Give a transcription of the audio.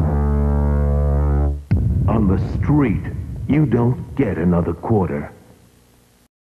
On the street, you don't get another quarter.